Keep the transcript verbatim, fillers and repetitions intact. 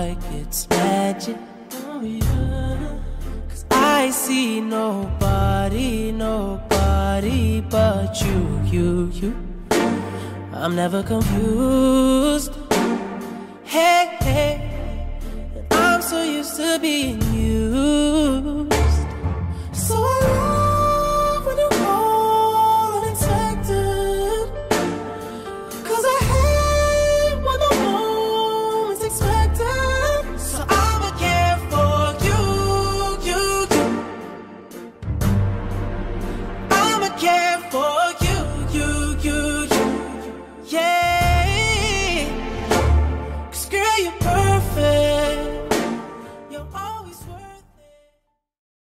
like it's magic. Oh yeah. Cause I see nobody, nobody but you, you, you. I'm never confused. Hey, hey, I'm so used to being you.